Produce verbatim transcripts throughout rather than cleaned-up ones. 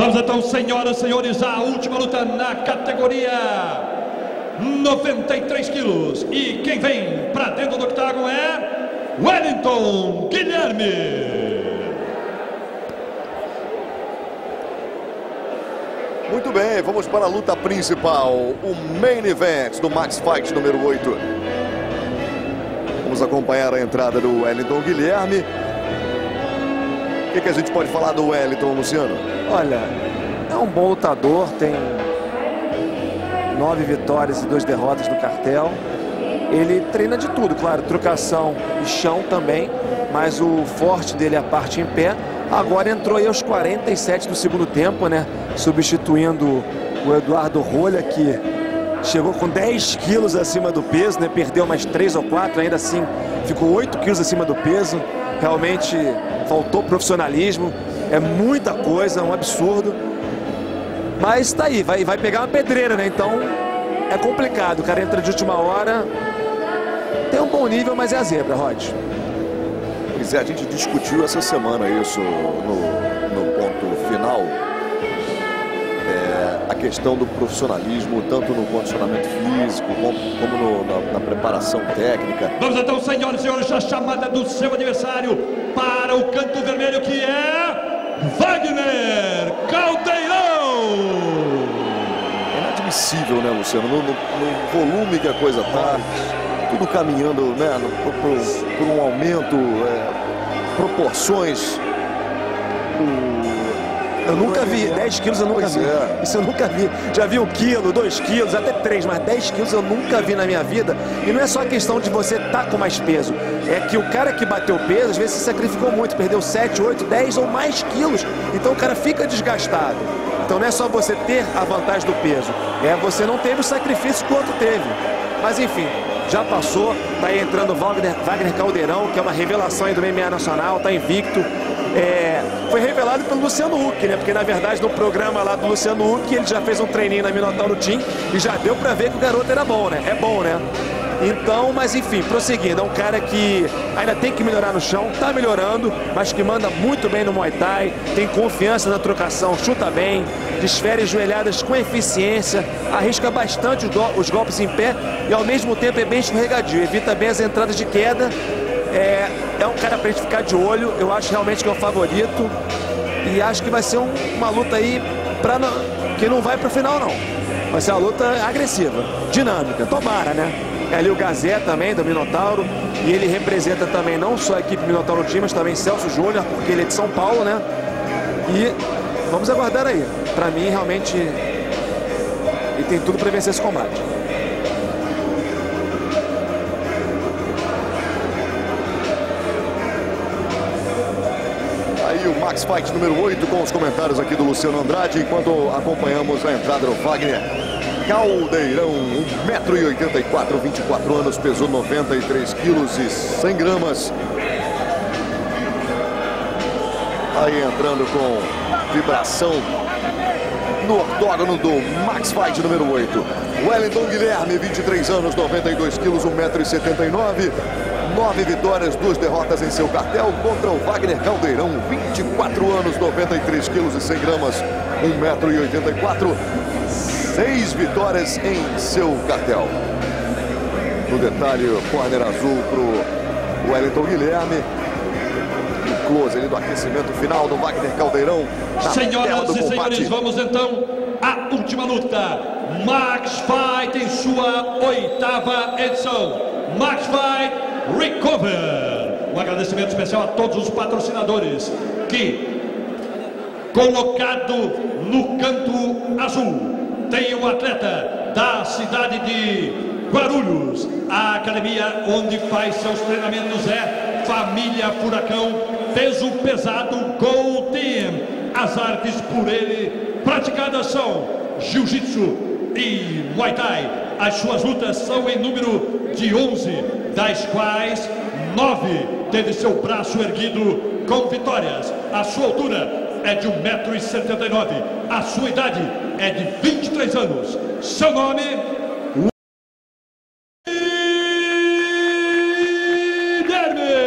Vamos então, senhoras e senhores, a última luta na categoria noventa e três quilos. E quem vem para dentro do octágono é Wellington Guilherme. Muito bem, vamos para a luta principal, o main event do Max Fight número oito. Vamos acompanhar a entrada do Wellington Guilherme. O que, que a gente pode falar do Wellington, Luciano? Olha, é um bom lutador, tem nove vitórias e duas derrotas no cartel. Ele treina de tudo, claro, trocação e chão também, mas o forte dele é a parte em pé. Agora entrou aí aos quarenta e sete do segundo tempo, né? Substituindo o Eduardo Rolha, que chegou com dez quilos acima do peso, né? Perdeu mais três ou quatro, ainda assim ficou oito quilos acima do peso. Realmente faltou profissionalismo, é muita coisa, um absurdo. Mas tá aí, vai, vai pegar uma pedreira, né? Então é complicado, o cara entra de última hora. Tem um bom nível, mas é a zebra, Rod. Pois é, a gente discutiu essa semana isso no, no ponto final. É, a questão do profissionalismo, tanto no condicionamento físico, como, como no, na, na preparação técnica. Vamos então, senhoras e senhores, a chamada do seu adversário para o canto vermelho, que é Wagner Caldeirão. É inadmissível, né, Luciano? No, no, no volume que a coisa tá, tudo caminhando, né, no, por, por um aumento, é, proporções. Eu nunca vi, dez quilos eu nunca Pois vi. é. Isso eu nunca vi. Já vi um quilo, dois quilos, até três, mas dez quilos eu nunca vi na minha vida. E não é só a questão de você estar com mais peso. É que o cara que bateu peso, às vezes se sacrificou muito, perdeu sete, oito, dez ou mais quilos. Então o cara fica desgastado. Então não é só você ter a vantagem do peso, é você não teve o sacrifício que o outro teve. Mas enfim, já passou, tá aí entrando o Wagner, Wagner Caldeirão, que é uma revelação aí do M M A Nacional, tá invicto. É, foi revelado pelo Luciano Huck, né? Porque na verdade no programa lá do Luciano Huck ele já fez um treininho na Minotauro Team e já deu pra ver que o garoto era bom, né? É bom, né? Então, mas enfim, prosseguindo, é um cara que ainda tem que melhorar no chão, tá melhorando, mas que manda muito bem no Muay Thai, tem confiança na trocação, chuta bem, desfere joelhadas com eficiência, arrisca bastante os, go os golpes em pé e ao mesmo tempo é bem escorregadio, evita bem as entradas de queda. É, é um cara pra gente ficar de olho, eu acho realmente que é o favorito e acho que vai ser um, uma luta aí pra não, que não vai pro final não. Vai ser uma luta agressiva, dinâmica, tomara, né? É ali o Gazé também, do Minotauro, e ele representa também não só a equipe Minotauro Team, mas também Celso Júnior, porque ele é de São Paulo, né? E vamos aguardar aí. Pra mim, realmente, ele tem tudo pra vencer esse combate. Aí o Max Fight número oito com os comentários aqui do Luciano Andrade, enquanto acompanhamos a entrada do Wagner Caldeirão, um metro e oitenta e quatro, vinte e quatro anos, pesou noventa e três quilos e cem gramas. Aí entrando com vibração no octógono do Max Fight número oito. Wellington Guilherme, vinte e três anos, noventa e dois quilos, um metro e setenta e nove. Nove vitórias, duas derrotas em seu cartel contra o Wagner Caldeirão, vinte e quatro anos, noventa e três quilos e cem gramas, um metro e oitenta e quatro. Seis vitórias em seu cartel. No detalhe, corner azul pro Wellington Guilherme. O close ali do aquecimento final do Wagner Caldeirão. Senhoras e senhores, vamos então à última luta. Max Fight em sua oitava edição. Max Fight Recover. Um agradecimento especial a todos os patrocinadores que, colocado no canto azul, tem um atleta da cidade de Guarulhos. A academia onde faz seus treinamentos é Família Furacão, peso pesado Gold Team. As artes por ele praticadas são Jiu-Jitsu e Muay Thai. As suas lutas são em número de onze, das quais nove teve seu braço erguido com vitórias. A sua altura é de um metro e setenta e nove. A sua idade é de vinte e três anos. Seu nome? Guilherme!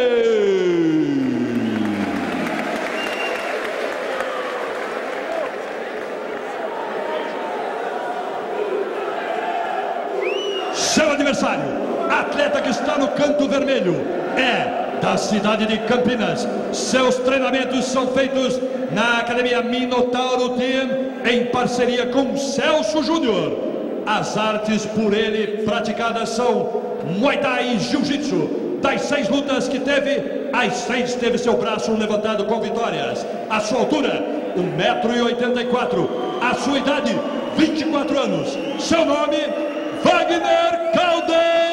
vermelho é da cidade de Campinas. Seus treinamentos são feitos na Academia Minotauro Team em parceria com Celso Júnior. As artes por ele praticadas são Muay Thai e Jiu-Jitsu. Das seis lutas que teve, as seis teve seu braço levantado com vitórias. A sua altura, um metro e oitenta e quatro. A sua idade, vinte e quatro anos. Seu nome, Wagner Caldeirão.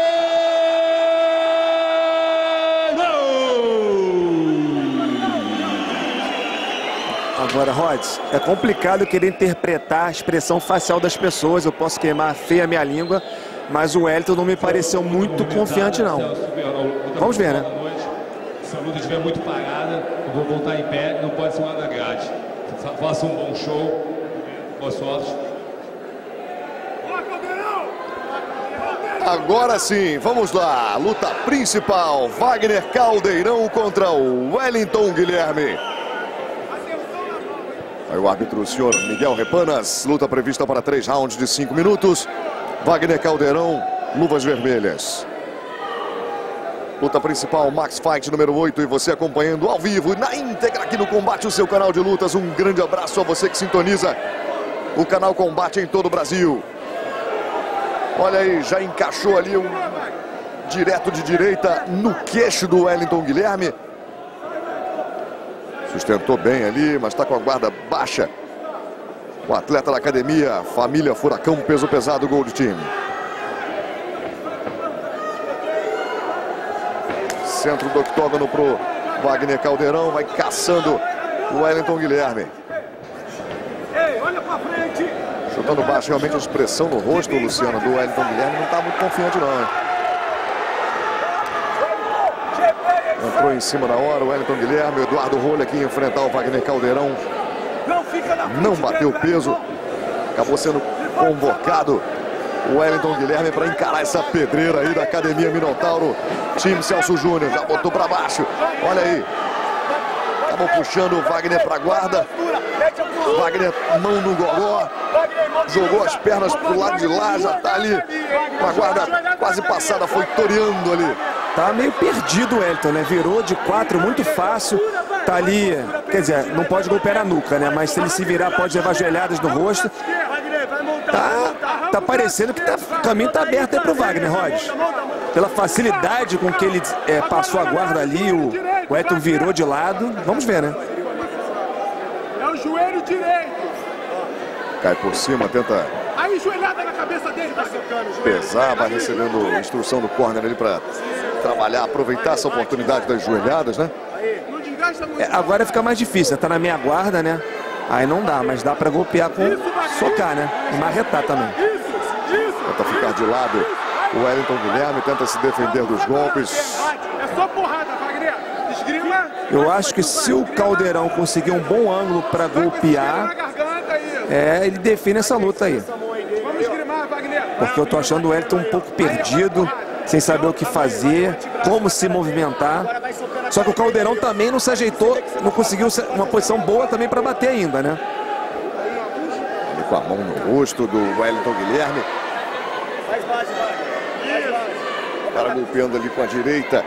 Agora, Rods, é complicado querer interpretar a expressão facial das pessoas. Eu posso queimar feia a minha língua, mas o Wellington não me pareceu muito confiante, não. Vamos ver, né? Se a luta estiver muito parada, eu vou voltar em pé, não pode ser uma da grade. Faça um bom show. Boa sorte. Agora sim, vamos lá. Luta principal, Wagner Caldeirão contra o Wellington Guilherme. Aí o árbitro, o senhor Miguel Repanas. Luta prevista para três rounds de cinco minutos. Wagner Caldeirão, luvas vermelhas. Luta principal, Max Fight número oito. E você acompanhando ao vivo e na íntegra aqui no Combate, o seu canal de lutas. Um grande abraço a você que sintoniza o canal Combate em todo o Brasil. Olha aí, já encaixou ali um direto de direita no queixo do Wellington Guilherme. Sustentou bem ali, mas está com a guarda baixa. O atleta da academia, família Furacão, peso pesado, Gold Team. Centro do octógono pro Wagner Caldeirão, vai caçando o Wellington Guilherme. Ei, olha pra frente! Chutando baixo, realmente a expressão no rosto, Luciano, do Wellington Guilherme não está muito confiante não, hein? Entrou em cima da hora o Wellington Guilherme, o Eduardo Rolha aqui enfrentar o Wagner Caldeirão. Não bateu peso, acabou sendo convocado o Wellington Guilherme para encarar essa pedreira aí da Academia Minotauro. Time Celso Júnior, já botou para baixo, olha aí. Acabou puxando o Wagner para a guarda. Wagner, mão no gogó. Jogou as pernas pro lado de lá, já tá ali com a guarda quase passada, foi toreando ali. Tá meio perdido o Wellington, né? Virou de quatro muito fácil. Tá ali, quer dizer, não pode golpear a nuca, né? Mas se ele se virar, pode levar joelhadas no rosto. Tá, tá parecendo que tá, o caminho tá aberto aí pro Wagner, Rods. Pela facilidade com que ele é, passou a guarda ali, o, o Wellington virou de lado. Vamos ver, né? É o joelho direito. Cai por cima, tenta Aí, joelhada na cabeça dele, tá secando. pesar, vai recebendo instrução do corner ali para trabalhar, aproveitar essa oportunidade das joelhadas, né? É, agora fica mais difícil, tá na meia guarda, né? Aí não dá, mas dá para golpear com socar, né? E marretar também. Tenta ficar de lado o Wellington Guilherme, tenta se defender dos golpes. É só porrada, Wagner. Esgrima. Eu acho que se o Caldeirão conseguir um bom ângulo para golpear, é, ele define essa luta aí. Vamos esgrimar, Wagner. Porque eu tô achando o Wellington um pouco perdido, sem saber o que fazer, como se movimentar. Só que o Caldeirão também não se ajeitou, não conseguiu uma posição boa também para bater ainda, né? Ali com a mão no rosto do Wellington Guilherme. O cara golpeando ali com a direita.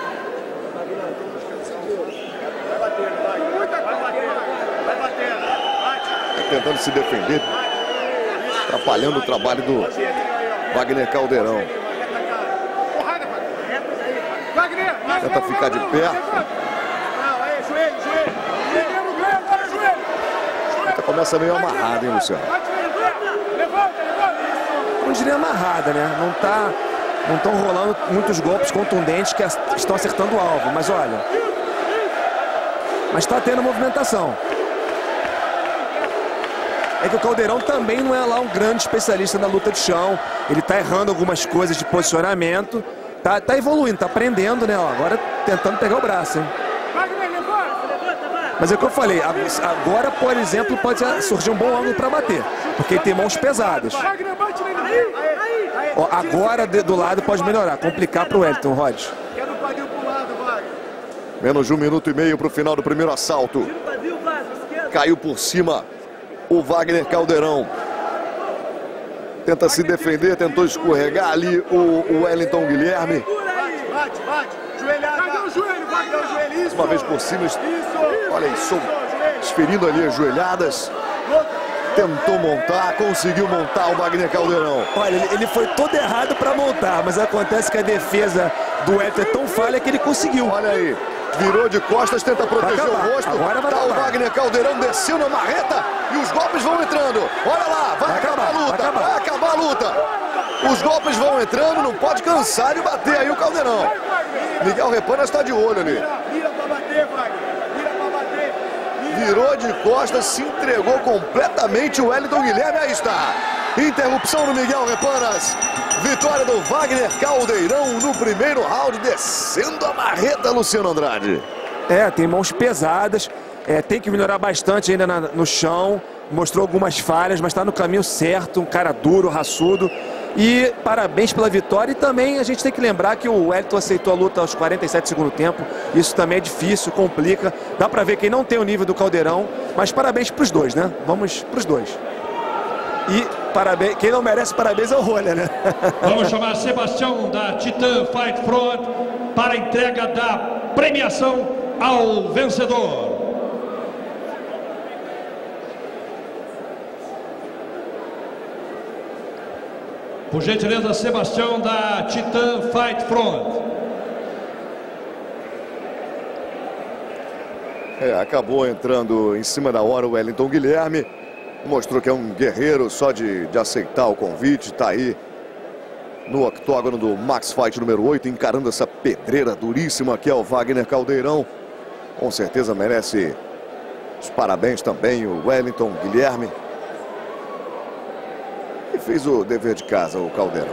Tentando se defender, atrapalhando o trabalho do Wagner Caldeirão. Tenta ficar de pé. Começa meio amarrado, hein, Luciano? Não diria amarrada, né? Não tá, não estão rolando muitos golpes contundentes que estão acertando o alvo, mas olha, mas está tendo movimentação. É que o Caldeirão também não é lá um grande especialista na luta de chão. Ele tá errando algumas coisas de posicionamento. Tá, tá evoluindo, tá aprendendo, né? Ó, agora tentando pegar o braço, hein? Mas é o que eu falei, agora, por exemplo, pode surgir um bom ângulo para bater, porque ele tem mãos pesadas. Ó, agora do lado pode melhorar, complicar para o Wellington, Rod. Menos de um minuto e meio para o final do primeiro assalto. Caiu por cima o Wagner Caldeirão. Tenta se defender, tentou escorregar ali o, o Wellington Guilherme. Bate, bate. Joelhada. Cadê o joelho? Cadê o joelho? Isso. Uma vez por cima. Isso. Olha isso. Desferindo ali as joelhadas. Tentou montar, conseguiu montar o Wagner Caldeirão. Olha, ele, ele foi todo errado para montar, mas acontece que a defesa do Wellington é tão falha que ele conseguiu. Olha aí. Virou de costas, tenta proteger o rosto. Agora vai tá acabar. O Wagner Caldeirão desceu na marreta e os golpes vão entrando. Olha lá, vai, vai acabar, acabar a luta, vai acabar. vai acabar a luta. Os golpes vão entrando, não pode cansar de bater aí o Caldeirão. Miguel Repanas está de olho ali. Vira pra bater, Wagner. Vira pra bater. Virou de costas, se entregou completamente o Wellington Guilherme. Aí está. Interrupção no Miguel Repanas. Vitória do Wagner Caldeirão no primeiro round, descendo a marreta, Luciano Andrade. É, tem mãos pesadas, é, tem que melhorar bastante ainda na, no chão. Mostrou algumas falhas, mas está no caminho certo. Um cara duro, raçudo. E parabéns pela vitória. E também a gente tem que lembrar que o Wellington aceitou a luta aos quarenta e sete do segundo tempo. Isso também é difícil, complica. Dá pra ver quem não tem o nível do Caldeirão. Mas parabéns pros dois, né? Vamos pros dois. E parabéns, quem não merece parabéns é o Rolha, né? Vamos chamar Sebastião da Titan Fight Front para a entrega da premiação ao vencedor. Por gentileza, Sebastião da Titan Fight Front. É, acabou entrando em cima da hora o Wellington Guilherme. Mostrou que é um guerreiro só de, de aceitar o convite. Está aí no octógono do Max Fight número oito, encarando essa pedreira duríssima que é o Wagner Caldeirão. Com certeza merece os parabéns também o Wellington Guilherme. E fez o dever de casa, o Caldeirão.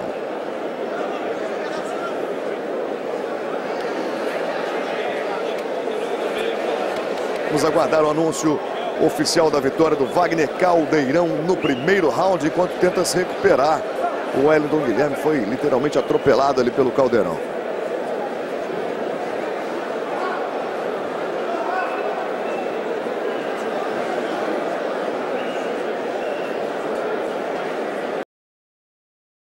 Vamos aguardar o anúncio oficial da vitória do Wagner Caldeirão no primeiro round, enquanto tenta se recuperar. O Wellington Guilherme foi literalmente atropelado ali pelo Caldeirão.